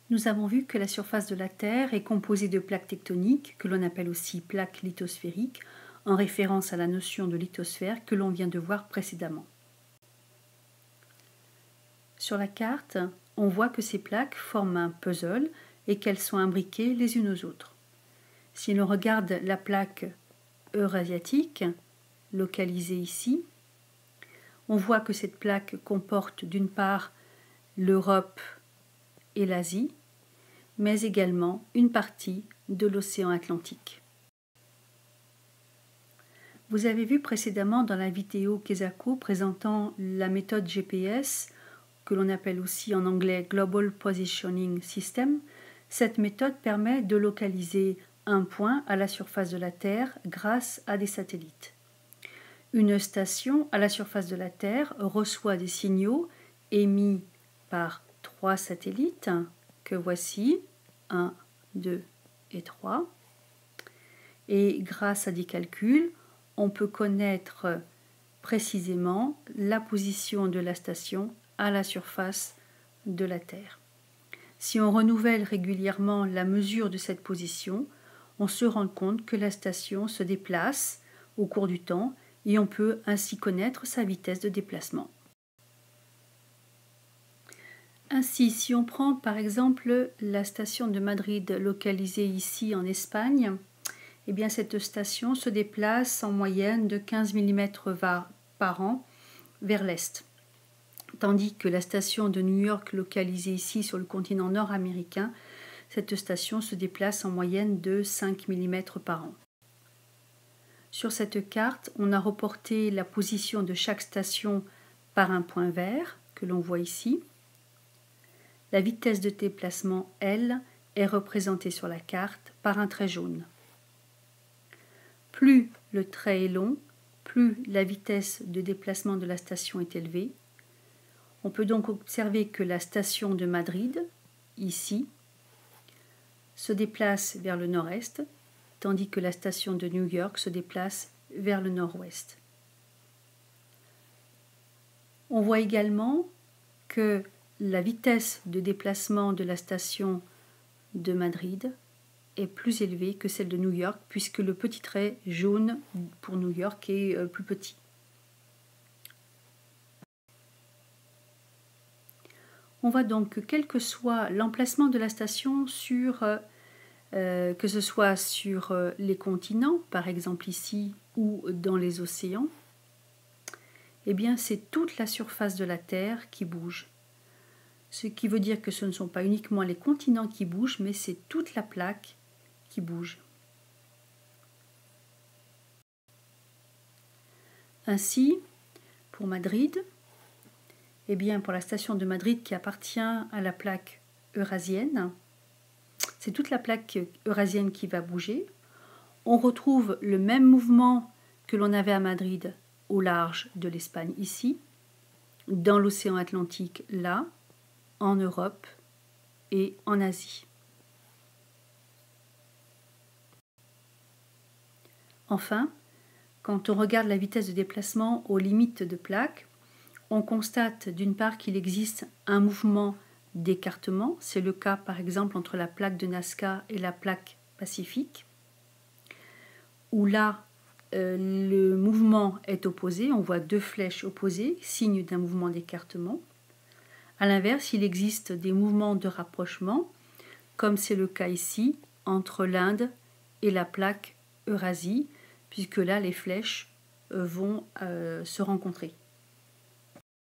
Nous avons vu que la surface de la Terre est composée de plaques tectoniques, que l'on appelle aussi plaques lithosphériques, en référence à la notion de lithosphère que l'on vient de voir précédemment. Sur la carte, on voit que ces plaques forment un puzzle et qu'elles sont imbriquées les unes aux autres. Si l'on regarde la plaque eurasiatique, localisée ici, on voit que cette plaque comporte d'une part l'Europe et l'Asie, mais également une partie de l'océan Atlantique. Vous avez vu précédemment dans la vidéo Kesako présentant la méthode GPS, que l'on appelle aussi en anglais Global Positioning System. Cette méthode permet de localiser un point à la surface de la Terre grâce à des satellites. Une station à la surface de la Terre reçoit des signaux émis par 3 satellites que voici, 1, 2 et 3. Et grâce à des calculs, on peut connaître précisément la position de la station à la surface de la Terre. Si on renouvelle régulièrement la mesure de cette position, on se rend compte que la station se déplace au cours du temps et on peut ainsi connaître sa vitesse de déplacement. Ainsi, si on prend par exemple la station de Madrid localisée ici en Espagne, eh bien cette station se déplace en moyenne de 15 mm par an vers l'est, tandis que la station de New York localisée ici sur le continent nord-américain, cette station se déplace en moyenne de 5 mm par an. Sur cette carte, on a reporté la position de chaque station par un point vert que l'on voit ici. La vitesse de déplacement, elle, est représentée sur la carte par un trait jaune. Plus le trait est long, plus la vitesse de déplacement de la station est élevée. On peut donc observer que la station de Madrid, ici, se déplace vers le nord-est, tandis que la station de New York se déplace vers le nord-ouest. On voit également que la vitesse de déplacement de la station de Madrid est plus élevée que celle de New York, puisque le petit trait jaune pour New York est plus petit. On voit donc que quel que soit l'emplacement de la station que ce soit sur les continents, par exemple ici, ou dans les océans, eh bien c'est toute la surface de la Terre qui bouge. Ce qui veut dire que ce ne sont pas uniquement les continents qui bougent, mais c'est toute la plaque qui bouge. Ainsi, pour Madrid, eh bien pour la station de Madrid qui appartient à la plaque eurasienne, c'est toute la plaque eurasienne qui va bouger. On retrouve le même mouvement que l'on avait à Madrid au large de l'Espagne ici, dans l'océan Atlantique là, en Europe et en Asie. Enfin, quand on regarde la vitesse de déplacement aux limites de plaque, on constate d'une part qu'il existe un mouvement d'écartement, c'est le cas par exemple entre la plaque de Nazca et la plaque Pacifique, où là le mouvement est opposé, on voit 2 flèches opposées, signe d'un mouvement d'écartement. A l'inverse, il existe des mouvements de rapprochement, comme c'est le cas ici, entre l'Inde et la plaque Eurasie, puisque là les flèches vont se rencontrer.